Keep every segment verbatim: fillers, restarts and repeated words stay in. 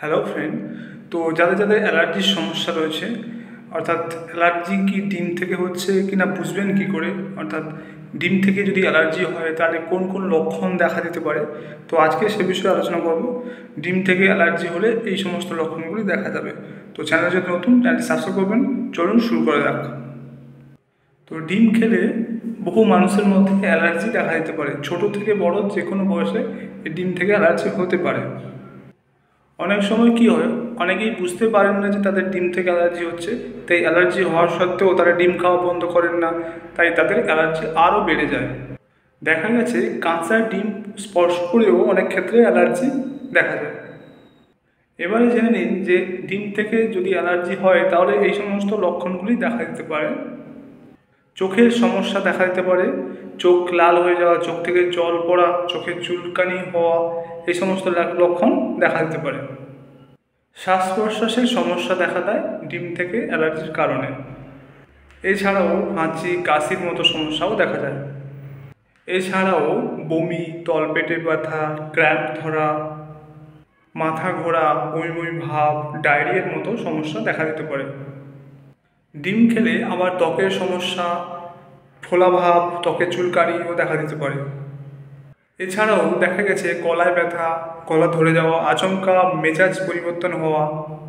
Hello friend. তো যাদের যাদের অ্যালার্জির সমস্যা রয়েছে, অর্থাৎ অ্যালার্জি কি ডিম থেকে হচ্ছে কি না বুঝবেন কী করে, অর্থাৎ ডিম থেকে যদি অ্যালার্জি হয় তাহলে কোন কোন লক্ষণ দেখা দিতে পারে, তো আজকে সে বিষয়ে আলোচনা করব। ডিম থেকে অ্যালার্জি হলে এই সমস্ত লক্ষণগুলি দেখা যাবে। তো চ্যানেল যদি নতুন, চ্যানেলটি সাবস্ক্রাইব করবেন। চলুন শুরু করা যাক। তো ডিম খেলে বহু মানুষের মধ্যে অ্যালার্জি দেখা দিতে পারে। ছোট থেকে বড় যে কোনো বয়সে এই ডিম থেকে অ্যালার্জি হতে পারে। অনেক সময় কি হয়, অনেকেই বুঝতে পারেন না যে তাদের ডিম থেকে অ্যালার্জি হচ্ছে, তাই অ্যালার্জি হওয়ার সত্ত্বেও তারা ডিম খাওয়া বন্ধ করেন না, তাই তাদের অ্যালার্জি আরও বেড়ে যায়। দেখা গেছে কাঁচা ডিম স্পর্শ করেও অনেক ক্ষেত্রে অ্যালার্জি দেখা যায়। এবারে জেনে নিন যে ডিম থেকে যদি অ্যালার্জি হয় তাহলে এই সমস্ত লক্ষণগুলি দেখা দিতে পারে। চোখের সমস্যা দেখা দিতে পারে, চোখ লাল হয়ে যাওয়া, চোখ থেকে জল পড়া, চোখের চুলকানি হওয়া, এই সমস্ত লক্ষণ দেখা দিতে পারে। শ্বাস প্রশ্বাসের সমস্যা দেখা দেয় ডিম থেকে অ্যালার্জির কারণে। এছাড়াও হাঁচি কাশির মতো সমস্যাও দেখা যায়। এছাড়াও বমি, তলপেটে ব্যথা, ক্র্যাম্প ধরা, মাথা ঘোরা, বমি বমি ভাব, ডায়রিয়ার মতো সমস্যা দেখা দিতে পারে। ডিম খেলে আবার ত্বকের সমস্যা, ফোলাভাব, ত্বকে চুলকানিও দেখা দিতে পারে। এছাড়াও দেখা গেছে গলায় ব্যথা, গলা ধরে যাওয়া, আচমকা মেজাজ পরিবর্তন হওয়া,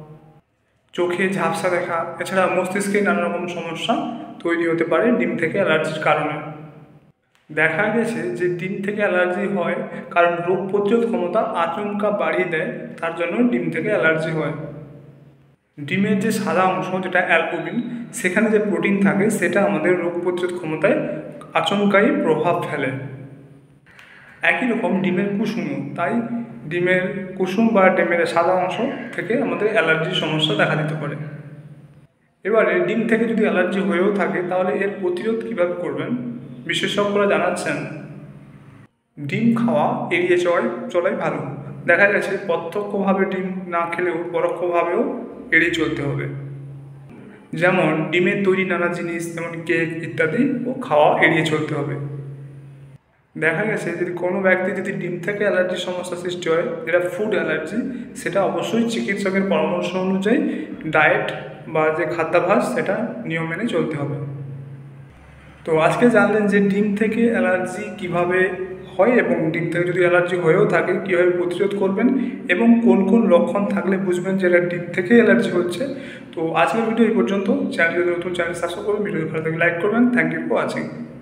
চোখে ঝাপসা দেখা, এছাড়া মস্তিষ্কে নানা রকম সমস্যা তৈরি হতে পারে ডিম থেকে অ্যালার্জির কারণে। দেখা গেছে যে ডিম থেকে অ্যালার্জি হয় কারণ রোগ প্রতিরোধ ক্ষমতা আচমকা বাড়িয়ে দেয়, তার জন্য ডিম থেকে অ্যালার্জি হয়। ডিমের যে সাদা অংশ যেটা অ্যালবুমিন, সেখানে যে প্রোটিন থাকে সেটা আমাদের রোগ প্রতিরোধ ক্ষমতায় আচমকাই প্রভাব ফেলে। একই রকম ডিমের কুসুমও তাই। ডিমের কুসুম বা ডিমের সাদা অংশ থেকে আমাদের অ্যালার্জির সমস্যা দেখা দিতে পারে। এবারে ডিম থেকে যদি অ্যালার্জি হয়েও থাকে তাহলে এর প্রতিরোধ কীভাবে করবেন, বিশেষজ্ঞরা জানাচ্ছেন ডিম খাওয়া এড়িয়ে চলাই চলাই ভালো। দেখা গেছে প্রত্যক্ষভাবে ডিম না খেলেও পরোক্ষভাবেও এড়িয়ে চলতে হবে। যেমন ডিমের তৈরি নানা জিনিস যেমন কেক ইত্যাদি ও খাওয়া এড়িয়ে চলতে হবে। দেখা গেছে যদি কোনো ব্যক্তি যদি ডিম থেকে অ্যালার্জির সমস্যা সৃষ্টি হয়, যেটা ফুড অ্যালার্জি, সেটা অবশ্যই চিকিৎসকের পরামর্শ অনুযায়ী ডায়েট বা যে খাদ্যাভ্যাস সেটা নিয়ম মেনে চলতে হবে। তো আজকে জানলেন যে ডিম থেকে অ্যালার্জি কিভাবে হয় এবং ডিম থেকে যদি অ্যালার্জি হয়েও থাকে কীভাবে প্রতিরোধ করবেন এবং কোন কোন লক্ষণ থাকলে বুঝবেন যে এটা ডিম থেকে অ্যালার্জি হচ্ছে। তো আজকের ভিডিও এই পর্যন্ত। চ্যানেল যদি নতুন, চ্যানেল সাবস্ক্রাইব করবেন, ভিডিও ভালো থাকলে লাইক করবেন। Thank you for watching.